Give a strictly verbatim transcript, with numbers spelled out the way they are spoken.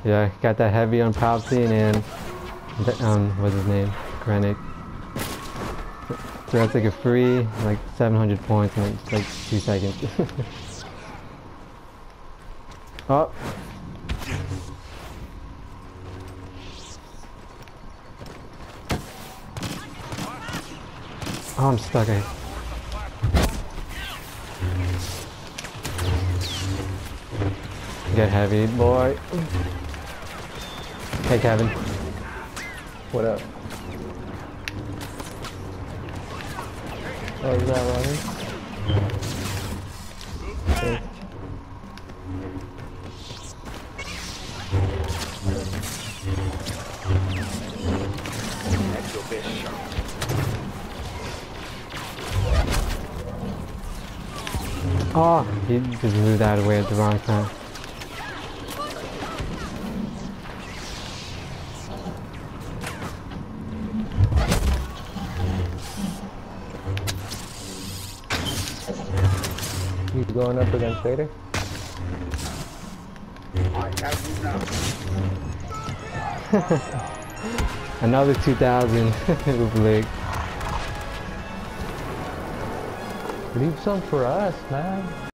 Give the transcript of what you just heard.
Yeah, got that heavy on Palpatine and the, um, what's his name? Krennic. So that's like a free, like seven hundred points in like, like two seconds. Oh. Oh, I'm stuck. I... Get heavy, boy. Hey, Kevin. What up? Oh, is that running? Okay. That's your best shot. Oh, he just moved out of the way at the wrong time. He's going up against Vader. I have you now. Another two thousand with Blake. Leave some for us, man.